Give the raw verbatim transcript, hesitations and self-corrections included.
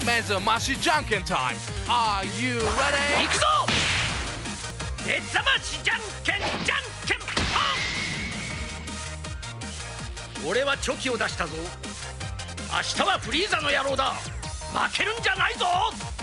目覚ましじゃんけんタイム Are you ready? 行くぞ。目覚ましじゃんけんじゃんけんぽん。俺はチョキを出したぞ。明日はフリーザの野郎だ。負けるんじゃないぞ。